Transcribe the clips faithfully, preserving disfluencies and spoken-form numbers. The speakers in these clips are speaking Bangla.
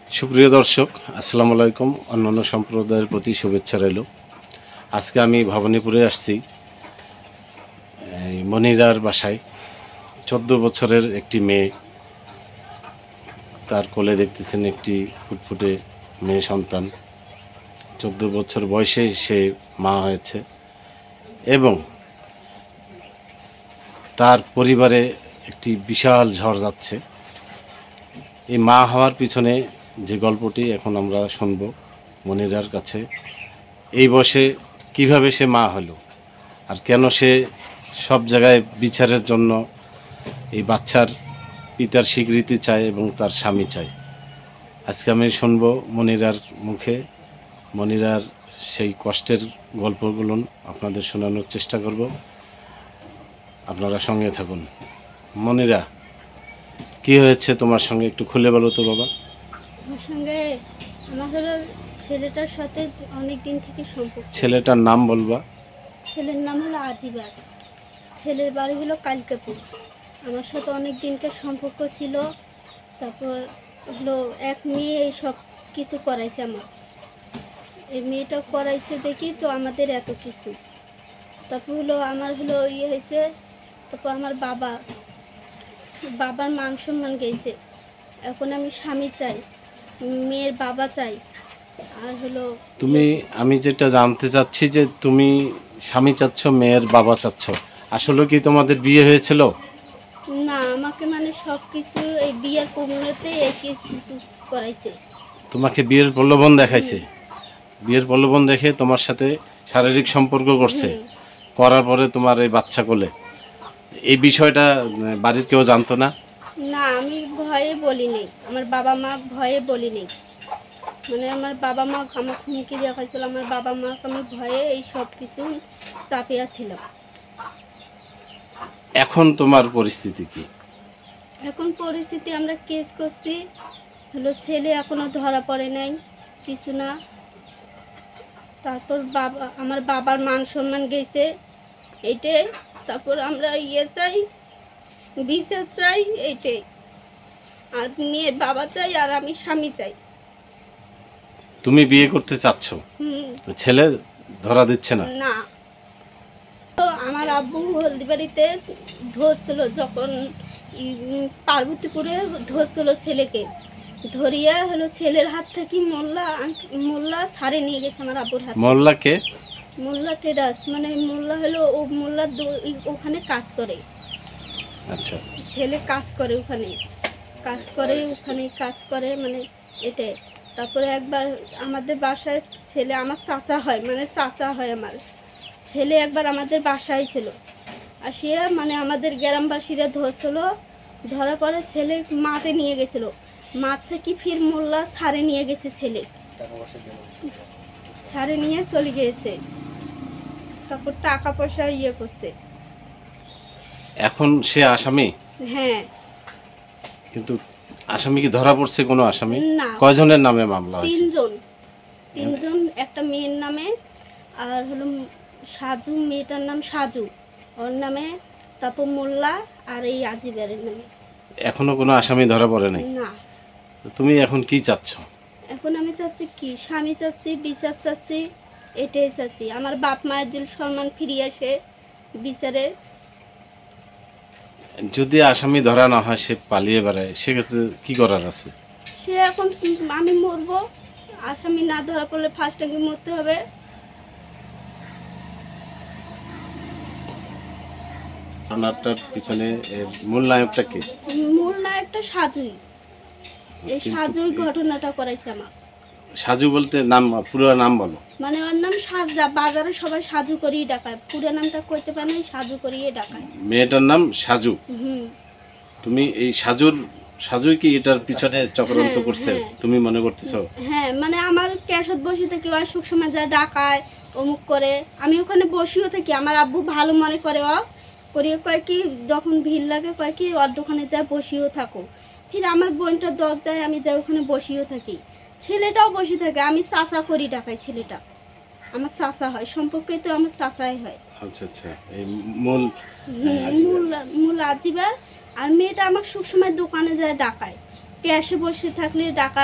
সুপ্রিয় দর্শক, আসসালামু আলাইকুম। অন্যান্য সম্প্রদায়ের প্রতি শুভেচ্ছা রইল। আজকে আমি ভবানীপুরে আসছি এই মনিরার বাসায়। চোদ্দো বছরের একটি মেয়ে, তার কোলে দেখতেছেন একটি ফুটফুটে মেয়ে সন্তান। চোদ্দো বছর বয়সে সে মা হয়েছে এবং তার পরিবারে একটি বিশাল ঝড় যাচ্ছে। এই মা হওয়ার পিছনে যে গল্পটি এখন আমরা শুনব মনিরার কাছে, এই বয়সে কিভাবে সে মা হলো আর কেন সে সব জায়গায় বিচারের জন্য এই বাচ্চার পিতার স্বীকৃতি চায় এবং তার স্বামী চায়। আজকে আমি শুনব মনিরার মুখে মনিরার সেই কষ্টের গল্পগুলো আপনাদের শোনানোর চেষ্টা করব। আপনারা সঙ্গে থাকুন। মনিরা, কি হয়েছে তোমার সঙ্গে একটু খুলে বলো তো বাবা। আমার সঙ্গে আমার হলো ছেলেটার সাথে অনেক দিন থেকে সম্পর্ক। ছেলেটার নাম বলবা? ছেলের নাম হলো আজিবার, ছেলের বাড়ি হলো কালকাপুর। আমার সাথে অনেক দিনকার সম্পর্ক ছিল। তারপর হলো এক মেয়ে এই সব কিছু করাইছে আমার। এই মেয়েটা করাইছে দেখি তো আমাদের এত কিছু। তারপর হলো আমার হলো ইয়ে হয়েছে। তারপর আমার বাবা বাবার মান সম্মান গেছে। এখন আমি স্বামী চাই, মেয়ের বাবা চাই। আর হলো তুমি, আমি যেটা জানতে চাচ্ছি যে তুমি স্বামী চাচ্ছ, মেয়ের বাবা চাচ্ছ, আসলে কি তোমাদের বিয়ে হয়েছিল? না, আমাকে মানে সব কিছু এই বিয়ের প্রমাণতে এই কিছু করাইছে। তোমাকে বিয়ের প্রলোভন দেখাইছে? বিয়ের প্রলোভন দেখে তোমার সাথে শারীরিক সম্পর্ক করছে, করার পরে তোমার এই বাচ্চা কোলে। এই বিষয়টা বাড়ির কেউ জানতো না? না, আমি ভয়ে বলি নেই, আমার বাবা মা ভয়ে বলি নেই। মানে আমার বাবা মা আমার হুমকি দেখাইছিল, আমার বাবা মাকে আমি ভয়ে এই সব কিছু চাপিয়া ছিলাম। এখন তোমার পরিস্থিতি কি? এখন পরিস্থিতি আমরা কেস করছি হলো, ছেলে এখনো ধরা পড়ে নাই কিছু না। তারপর বাবা আমার বাবার মান সম্মান গেছে এইটাই। তারপর আমরা ইয়ে চাই, বিচার চাই এইটাই। আর মেয়ের বাবা চাই আর আমি স্বামী চাই। তুমি বিয়ে করতে চাচ্ছ, হুম। ছেলে ধরা দিচ্ছে না? না, তো আমার আব্বু হলদিবাড়িতে ধরছিল, যখন পার্বতীপুরে ধরছিল ছেলেকে, ধরিয়া হলো ছেলের হাত থেকে মোল্লা মোল্লা ছাড়ে নিয়ে গেছে আমার আব্বুর হাত। মোল্লাকে? মোল্লা টেরাস, মানে মোল্লা হলো ও মোল্লা ওখানে কাজ করে। আচ্ছা, ছেলে কাজ করে ওখানে, কাজ করে ওখানে কাজ করে মানে এটাই। তারপরে একবার আমাদের বাসায় ছেলে, আমার চাচা হয়, মানে চাচা হয় আমার ছেলে, একবার আমাদের বাসায় ছিল। আসিয়া মানে আমাদের গ্রামবাসীরা ধরছিল, ধরার পরে ছেলে মাঠে নিয়ে গেছিল। মাঠ থেকে ফির মোল্লা ছাড়ে নিয়ে গেছে ছেলে, ছাড়ে নিয়ে চলে গিয়েছে। তারপর টাকা পয়সা ইয়ে করছে। এখন সে আসামি? হ্যাঁ। কিন্তু আসামি কি ধরা পড়ছে? কোনো আসামি? না। কয়জনের নামে মামলা হয়েছে? তিনজন। তিনজন, একটা মেয়ের নামে, আর হলো সাজু, মেয়েটার নাম সাজু ওর নামে, তারপর মোল্লা, আর এই আজিবের নামে। এখনো কোনো আসামি ধরা পড়ে নাই? না। তুমি এখন কি চাচ্ছ? এখন আমি চাচ্ছি কি, স্বামী চাচ্ছি, বিচার চাচ্ছি, এটাই চাচ্ছি। আমার বাপ মায়ের যে সম্মান ফিরিয়ে আসে বিচারে। যদি আসামি ধরা না হয়, সে পালিয়ে বেড়ায়, সেক্ষেত্রে কি করার আছে? সে এখন আমি মরবো, আসামি না ধরা পড়লে ফার্স্ট টাইম মরতে হবে। ঘটনাটার পিছনে এর মূল নায়কটা কে? মূল নায়কটা সাজুই। এই সাজুই ঘটনাটা করাইছে আমার। সাজু বলতে নাম, পুরো নাম বলো। মানে ওর নাম সাজা, বাজারে সবাই সাজু করিয়ে ডাকায়, পুরো নামটা কইতে পারে না, সাজু করিয়ে ডাকায়। মেয়েটার নাম সাজু? হুম। তুমি এই সাজুর, সাজুই কি এটার পিছনে চক্রান্ত করছে তুমি মনে করতেছো? হ্যাঁ, মানে আমার ক্যাশত বসে থেকে অসুখ সময় যায় ডাকায়, অমুক করে, আমি ওখানে বসিও থাকি। আমার আব্বু ভালো মনে করে, ও করিয়ে কয় কি, যখন ভিড় লাগে কয় কি ওর দোকানে যায় বসিও থাকো। ফির আমার বোনটা দর দেয়, আমি যাই ওখানে বসিও থাকি। ছেলেটাও বসে থাকে, আমি চাচা করি ডাকাই। ছেলেটা আমার চাচা হয়, সম্পর্কে তো আমার চাচাই হয়। আচ্ছা আচ্ছা, এই মূল মূল মূল আজিবার। আর মেয়েটা আমার সবসময় দোকানে যায় ডাকায়, ক্যাশে বসে থাকলে ডাকায়,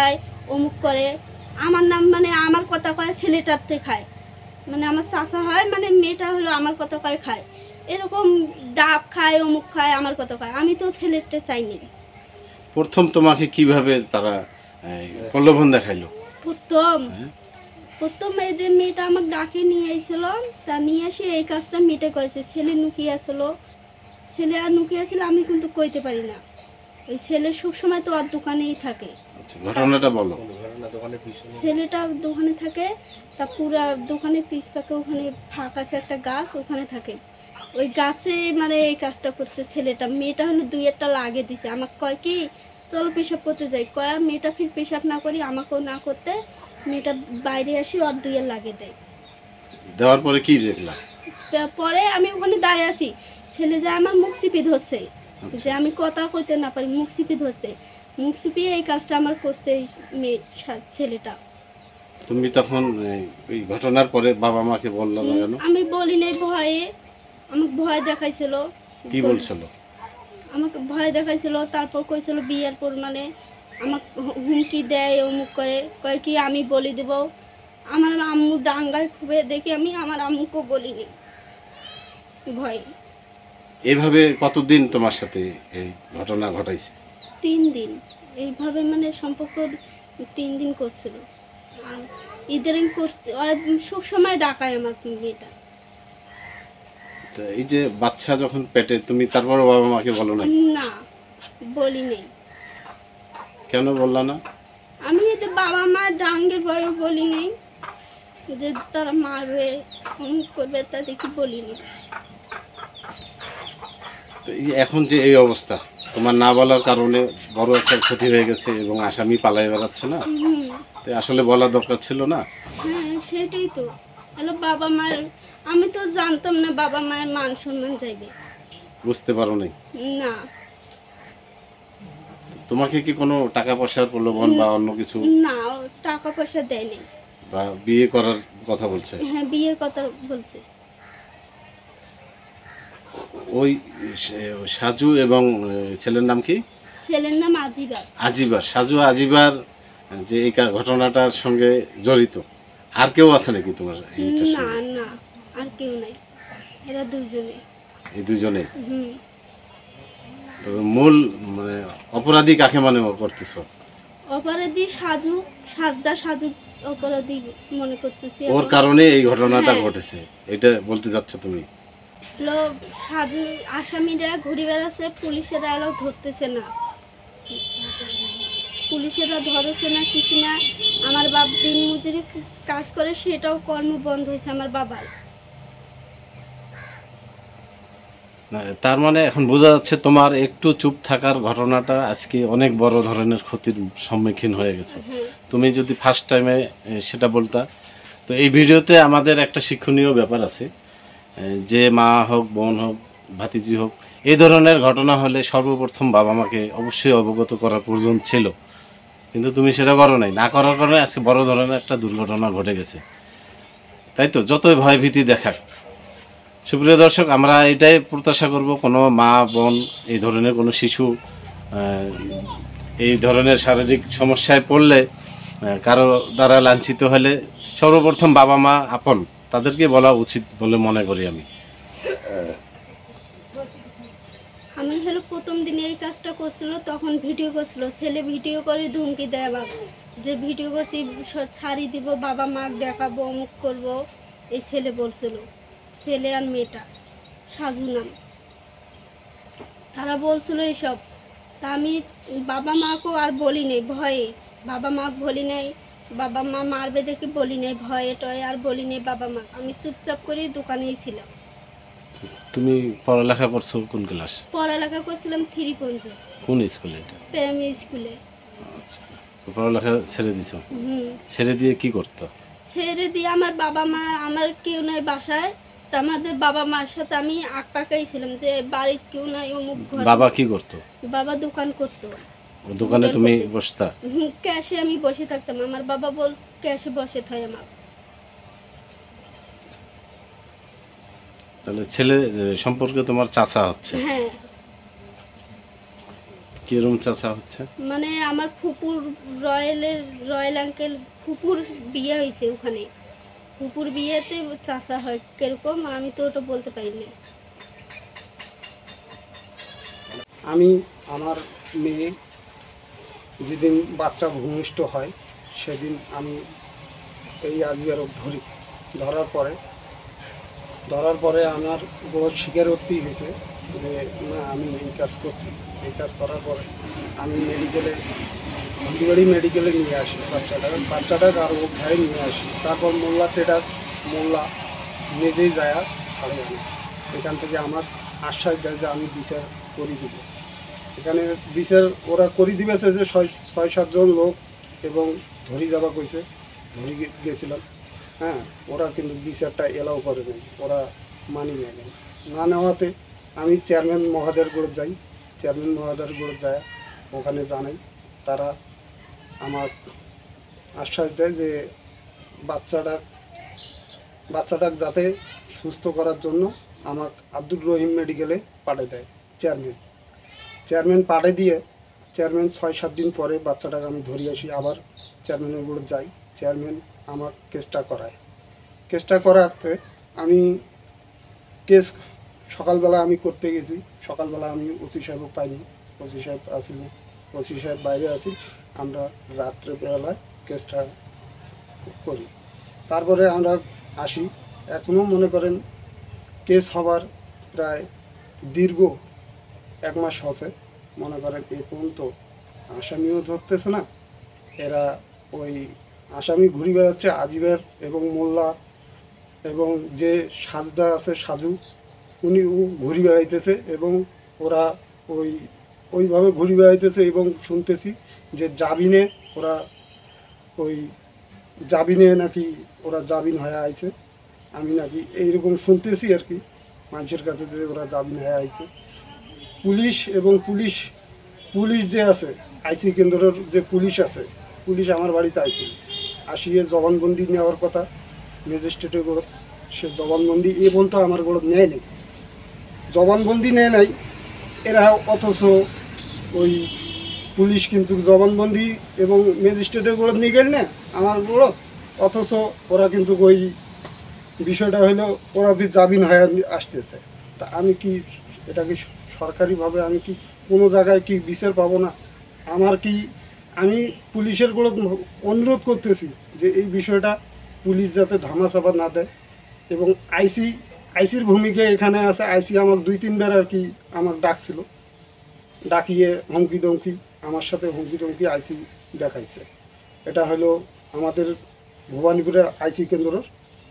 অমুক করে, আমার নাম মানে আমার কথা কয় ছেলেটারতে খায়, মানে আমার চাচা হয় মানে মেয়েটা হলো আমার কথা কয় খায়, এরকম ডাব খায় অমুক খায় আমার কথা কয়। আমি তো ছেলেটা চাইনি। প্রথম তোমাকে কিভাবে তারা এই, প্রলোভন দেখাইলো? প্রথম হ্যাঁ? প্রথম এদের মেয়েটা আমাকে ডাকে নিয়ে এসেছিল, তা নিয়ে এসে এই কাজটা মেয়েটা করেছে। ছেলে লুকিয়ে আসলো, ছেলে আর লুকিয়ে আসলে আমি কিন্তু কইতে পারি না। ওই ছেলে সবসময় তো আর দোকানেই থাকে। আচ্ছা, ঘটনাটা বলো। ছেলেটা দোকানে থাকে, তা পুরা দোকানে পিস পাকে ওখানে ফাঁক আছে একটা গাছ, ওখানে থাকে। ওই গাছে মানে এই কাজটা করছে ছেলেটা। মেয়েটা হলো দুই একটা লাগে দিছে, আমাকে কয় কি চলো পেশাব করতে যাই, কয় মেয়েটা ফির পেশাব না করি আমাকেও না করতে, মেয়েটা বাইরে আসি আর দুইয়ের লাগে দেয়। দেওয়ার পরে কি দেখলা? তা পরে আমি ওখানে দাঁড়িয়ে আছি, ছেলে যায় আমার মুখ চিপি ধরছে, যে আমি কথা কইতে না পারি, মুখ চিপি ধরছে। মুখ চিপিয়ে এই কাজটা আমার করছে এই মেয়ে সা- ছেলেটা। তুমি তখন এই, ওই ঘটনার পরে বাবা মাকে বললা না কেন? আমি বলি নাই ভয়ে, আমাকে ভয় দেখাইছিল। কি বলছিল? আমাকে ভয় দেখাইছিল, তারপর কইছিল বিয়ের পর মানে আমাকে হুমকি দেয় অমুক করে, কয় কি আমি বলি দেব। আমার আম্মু ডাঙ্গায় খুবে দেখি আমি আমার আম্মুকেও বলিনি ভয়। এভাবে কতদিন তোমার সাথে এই ঘটনা ঘটাইছে? তিন দিন এইভাবে মানে সম্পর্ক তিন দিন করছিল। আর ইদারিং করতে সবসময় ডাকায় আমার মেয়েটা। তো এই যে বাচ্চা যখন পেটে, তুমি তারপরে বাবা মাকে বলো না? না, বলি নেই। কেন বললা না? আমি এই যে বাবা মা ডাঙ্গের ভয়ও বলি নেই, যে তারা মারবে অমুক করবে তা দেখি বলিনি। তো এই যে এখন যে এই অবস্থা, তোমার না বলার কারণে বড় একটা ক্ষতি হয়ে গেছে এবং আসামি পালাই বেড়াচ্ছে না, হুম, তো আসলে বলা দরকার ছিল না? হ্যাঁ সেটাই তো হ্যালো বাবা মায়ের, আমি তো জানতাম না বাবা মায়ের মান সম্মান যাইবে। বুঝতে পারো নাই? না তোমাকে কি কোনো টাকা পয়সার প্রলোভন বা অন্য কিছু, না, ও টাকা পয়সা দেয়নি। বা বিয়ে করার কথা বলছে? হ্যাঁ বিয়ের কথা বলছে। ওই সে- সাজু এবং আহ, ছেলের নাম কি? ছেলের নাম আজিবার। আজিবার, সাজু আজিবার যে এই কা- ঘটনাটার সঙ্গে জড়িত আর কেউ আছে নাকি তোমার এইটার না সঙ্গে? না, আর কেউ নাই, এরা দুজনে। এই দুজনে? হুম, তো মূল মানে অপরাধী কাকে মনে করতেছ? অপরাধী সাজু, সাজদা সাজু অপরাধী মনে করতেছি ওর এখন। কারণে এই ঘটনাটা হ্যাঁ। ঘটেছে, এটা বলতে যাচ্ছ তুমি? হলো সাজু আসামিরা ঘুরে বেড়াচ্ছে, পুলিশেরা এলো ধরতেছে না, পুলিশেরা ধরেছে না কিছু না। আমার বাপ দিন মজুরি কাজ করে, সেটাও কর্ম বন্ধ হয়েছে আমার বাবার। না, তার মানে এখন বোঝা যাচ্ছে তোমার একটু চুপ থাকার ঘটনাটা আজকে অনেক বড় ধরনের ক্ষতির সম্মুখীন হয়ে গেছে। হ্যাঁ তুমি যদি ফার্স্ট টাইমে সেটা বলতা। তো এই ভিডিওতে আমাদের একটা শিক্ষণীয় ব্যাপার আছে, এ, যে মা হোক, বোন হোক, ভাতিজি হোক, এই ধরনের ঘটনা হলে সর্বপ্রথম বাবা মাকে অবশ্যই অবগত করার প্রয়োজন ছিল, কিন্তু তুমি সেটা করো নাই। না করার কারণে আজকে বড় ধরনের একটা দুর্ঘটনা ঘটে গেছে, তাই তো? যতই ভয় ভীতি দেখাক। সুপ্রিয় দর্শক, আমরা এটাই প্রত্যাশা করব, কোনো মা বোন এই ধরনের কোনো শিশু আহ, এই ধরনের শারীরিক সমস্যায় পড়লে, আহ, কারো দ্বারা লাঞ্ছিত হলে সর্বপ্রথম বাবা মা আপন তাদেরকে বলা উচিত বলে মনে করি আমি। আমি হলো প্রথম দিনে এই কাজটা করছিল, তখন ভিডিও করছিল, ছেলে ভিডিও করে ধুমকি দেয় আমাকে যে ভিডিও করছি স- ছাড়ি দিব, বাবা মা দেখাবো অমুক করব। এই ছেলে বলছিল, ছেলে আর মেয়েটা সাজু নাম, তারা বলছিল এইসব। তা আমি বাবা মাকেও আর বলি নাই ভয়ে, বাবা মাকে বলি নাই, বাবা মা মারবে দেখে বলি নাই, ভয়ে টয়ে আর বলি নাই বাবা মা। আমি চুপচাপ করে দোকানেই ছিলাম। তুমি পড়ালেখা করছো কোন ক্লাস? পড়ালেখা করছিলাম থ্রি পর্যন্ত কোন স্কুলে এটা? প্রাইমারি স্কুলে। আচ্ছা, পড়ালেখা ছেড়ে দিছো? হুম, ছেড়ে দিয়ে কি করতো? ছেড়ে দিয়ে আমার বাবা মা, আমার কেউ নাই বাসায়, তা আমাদের বাবা মার সাথে আমি আঁক পাকাই ছিলাম যে বাড়ির কেউ নাই অমুক ঘর। বাবা কি করতো? বাবা দোকান করতো। ও দোকানে তুমি বসতা? হুম, ক্যাশে আমি বসে থাকতাম, আমার বাবা বল ক্যাশে বসে থাকে আমার। তাহলে ছেলে আহ, সম্পর্কে তোমার চাচা হচ্ছে? হ্যাঁ কিরম চাচা হচ্ছে? মানে আমার ফুপুর রয়্যালের রয়্যাল আঙ্কেল ফুপুর বিয়ে হয়েছে ওখানে, ফুপুর বিয়েতে চাচা হয় কিরকম আমি তো ওটা বলতে পারি না। আমি আমার মেয়ে যেদিন বাচ্চা ভূমিষ্ঠ হয় সেদিন আমি এই আজবেরক ধরি, ধরার পরে ধরার পরে আমার বড় স্বীকারোক্তি হয়েছে যে না আমি এই কাজ করছি। এই কাজ করার পরে আমি মেডিকেলে হলদিবাড়ি মেডিকেলে নিয়ে আসি বাচ্চাটা বাচ্চাটাকে আর ও ভাই নিয়ে আসি। তারপর মোল্লা টেটাস মোল্লা নিজেই যায় ছাড়ে আনে। এখান থেকে আমার আশ্বাস দেয় যে আমি বিচার করে দিব। এখানে বিচার ওরা করে দিবেছে যে ছয় ছয় সাতজন লোক এবং ধরি যাবা কইছে, ধরি গেছিলাম। হ্যাঁ, ওরা কিন্তু বিচারটা এলাও করে নেই, ওরা মানি নেয় না। না নেওয়াতে আমি চেয়ারম্যান মহাদের গোড় যাই, চেয়ারম্যান মহাদের গোড় যায় ওখানে জানাই। তারা আমার আশ্বাস দেয় যে বাচ্চাটা বাচ্চাটা যাতে সুস্থ করার জন্য আমাক আব্দুর রহিম মেডিকেলে পাঠিয়ে দেয় চেয়ারম্যান। চেয়ারম্যান পাঠিয়ে দিয়ে চেয়ারম্যান ছয় সাত দিন পরে বাচ্চাটাকে আমি ধরে আসি, আবার চেয়ারম্যানের গোড় যাই। চেয়ারম্যান আমার কেসটা করায়। কেসটা করাতে আমি কেস সকালবেলা আমি করতে গেছি, সকালবেলা আমি ওসি সাহেবও পাইনি, ওসি সাহেব আসিল না, ওসি সাহেব বাইরে আসিল। আমরা রাত্রেবেলায় কেসটা করি। তারপরে আমরা আসি, এখনও মনে করেন কেস হবার প্রায় দীর্ঘ এক মাস হচ্ছে। মনে করেন এ পর্যন্ত আসামিও ধরতেছে না। এরা ওই আসামি ঘুরে বেড়াচ্ছে আজিবের এবং মোল্লা এবং যে সাজদা আছে সাজু, উনি ঘুরে বেড়াইতেছে এবং ওরা ওই ওইভাবে ঘুরে বেড়াইতেছে। এবং শুনতেছি যে জামিনে ওরা ওই জামিনে নাকি ওরা জামিন হয়ে আইছে। আমি নাকি এইরকম শুনতেছি আর কি মানুষের কাছে যে ওরা জামিন হয়ে আইছে। পুলিশ এবং পুলিশ পুলিশ যে আছে আইসি কেন্দ্রের যে পুলিশ আছে, পুলিশ আমার বাড়িতে আইসি আসিয়ে জবানবন্দি নেওয়ার কথা ম্যাজিস্ট্রেটের গোড়, সে জবানবন্দি এ পর্যন্ত আমার গোড় নেয় নেই, জবানবন্দি নেয় নাই এরা। অথচ ওই পুলিশ কিন্তু জবানবন্দি এবং ম্যাজিস্ট্রেটের গোড় নিয়ে গেল না আমার গোড়, অথচ ওরা কিন্তু ওই বিষয়টা হলো ওরা জামিন হয়ে আসতেছে। তা আমি কি এটা কি সরকারিভাবে আমি কি কোনো জায়গায় কি বিচার পাবো না? আমার কি আমি পুলিশের কোনো অনুরোধ করতেছি যে এই বিষয়টা পুলিশ যাতে ধামাচাপা না দেয়। এবং আইসি আইসির ভূমিকা এখানে আছে। আইসি আমার দুই তিনবার আর কি আমার ডাকছিল, ডাকিয়ে হুমকি দমকি আমার সাথে হুমকি দমকি আইসি দেখাইছে। এটা হলো আমাদের ভবানীপুরের আইসি কেন্দ্রের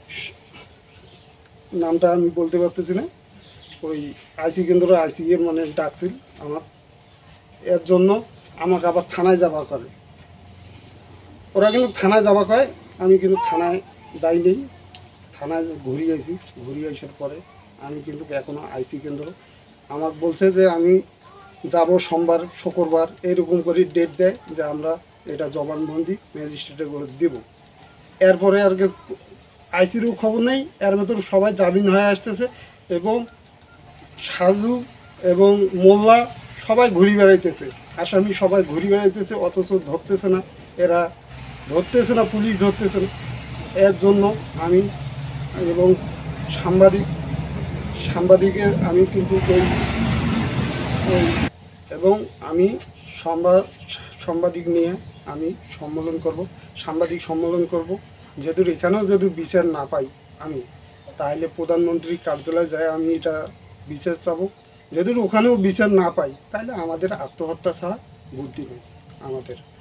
নামটা আমি বলতে পারতেছি না। ওই আইসি কেন্দ্র আইসি এর মানে ডাকছিল আমার, এর জন্য আমাকে আবার থানায় যাওয়া করে। ওরা কিন্তু থানায় যাওয়া কয়, আমি কিন্তু থানায় যাইনি, থানায় ঘুরিয়ে আইছি। ঘুরিয়ে আসার পরে আমি কিন্তু এখনও আইসি কেন্দ্র আমাকে বলছে যে আমি যাব সোমবার শুক্রবার এরকম করে ডেট দেয় যে আমরা এটা জবানবন্দি ম্যাজিস্ট্রেটের করে দেব। এরপরে আর আইসিরও খবর নেই, এর ভেতর সবাই জামিন হয়ে আসতেছে এবং সাজু এবং মোল্লা সবাই ঘুরে বেড়াইতেছে, আসামি সবাই ঘুরে বেড়াইতেছে, অথচ ধরতেছে না। এরা ধরতেছে না, পুলিশ ধরতেছে না। এর জন্য আমি এবং সাংবাদিক সাংবাদিকে আমি কিন্তু ওই ওই এবং আমি সংবাদ সাংবাদিক নিয়ে আমি সম্মেলন করব, সাংবাদিক সম্মেলন করব। যেহেতু এখানেও যদি বিচার না পাই আমি, তাহলে প্রধানমন্ত্রীর কার্যালয়ে যায় আমি এটা বিচার চাবো। যেহেতু ওখানেও বিচার না পাই তাহলে আমাদের আত্মহত্যা ছাড়া বুদ্ধি নেই আমাদের।